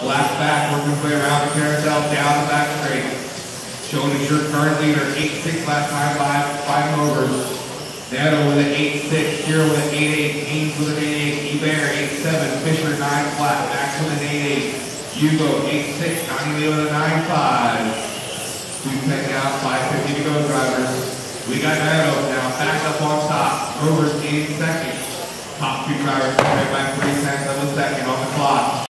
Black back, working his way around the carousel, down the back straight. Showing us your current leader, 8-6 last time by 5 overs. Neto with an 8-6, Shiro with an 8-8, Haynes with an 8-8, Ebert 8-7, Fisher 9 flat, Max with an 8-8, Hugo 8-6, Donnie with a 9-5. 2-10 down, 5:50 to go, drivers. We got Neto now back up on top, overs 8 seconds. Top 2 drivers coming by 3/10 of a second on the clock.